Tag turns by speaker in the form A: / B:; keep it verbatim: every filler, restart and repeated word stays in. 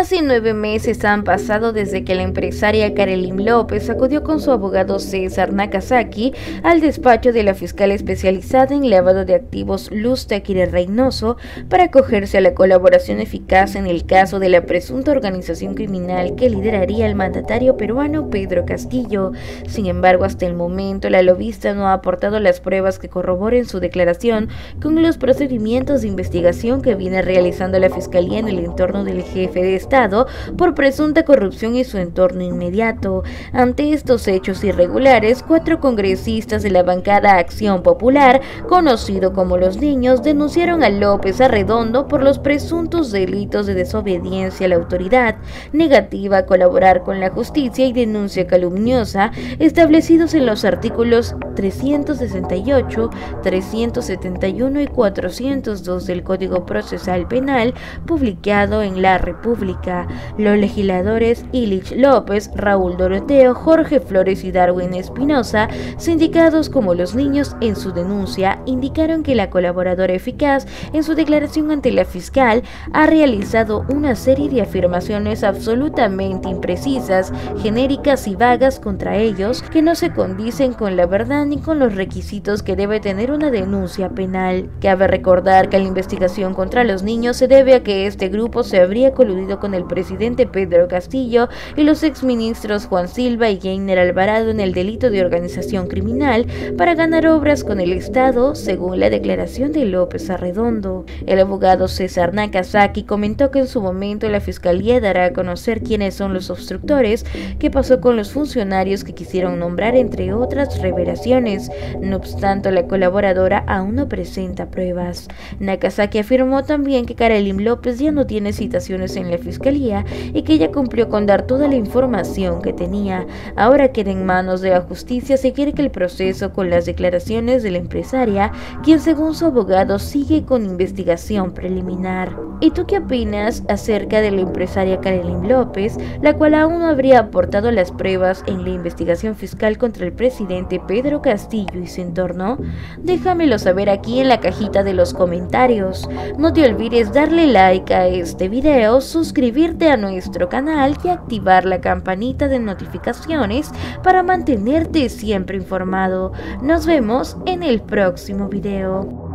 A: Casi nueve meses han pasado desde que la empresaria Karelyn López acudió con su abogado César Nakazaki al despacho de la fiscal especializada en lavado de activos Luz Taquire Reynoso para acogerse a la colaboración eficaz en el caso de la presunta organización criminal que lideraría el mandatario peruano Pedro Castillo. Sin embargo, hasta el momento la lobista no ha aportado las pruebas que corroboren su declaración con los procedimientos de investigación que viene realizando la fiscalía en el entorno del jefe de Estado por presunta corrupción y su entorno inmediato. Ante estos hechos irregulares, cuatro congresistas de la bancada Acción Popular, conocido como Los Niños, denunciaron a López Arredondo por los presuntos delitos de desobediencia a la autoridad, negativa a colaborar con la justicia y denuncia calumniosa, establecidos en los artículos trescientos sesenta y ocho, trescientos setenta y uno y cuatrocientos dos del Código Procesal Penal, publicado en La República. Los legisladores Illich López, Raúl Doroteo, Jorge Flores y Darwin Espinosa, sindicados como Los Niños, en su denuncia indicaron que la colaboradora eficaz, en su declaración ante la fiscal, ha realizado una serie de afirmaciones absolutamente imprecisas, genéricas y vagas contra ellos, que no se condicen con la verdad ni con los requisitos que debe tener una denuncia penal. Cabe recordar que la investigación contra Los Niños se debe a que este grupo se habría coludido con el presidente Pedro Castillo y los exministros Juan Silva y Geiner Alvarado en el delito de organización criminal para ganar obras con el Estado, según la declaración de López Arredondo. El abogado César Nakazaki comentó que en su momento la fiscalía dará a conocer quiénes son los obstructores, qué pasó con los funcionarios que quisieron nombrar, entre otras revelaciones. No obstante, la colaboradora aún no presenta pruebas. Nakazaki afirmó también que Karelyn López ya no tiene citaciones en la fiscalía y que ella cumplió con dar toda la información que tenía. Ahora queda en manos de la justicia seguir que el proceso con las declaraciones de la empresaria, quien según su abogado sigue con investigación preliminar. ¿Y tú qué opinas acerca de la empresaria Karelyn López, la cual aún no habría aportado las pruebas en la investigación fiscal contra el presidente Pedro Castillo y su entorno? Déjamelo saber aquí en la cajita de los comentarios. No te olvides darle like a este video, suscribirte a nuestro canal y activar la campanita de notificaciones para mantenerte siempre informado. Nos vemos en el próximo video.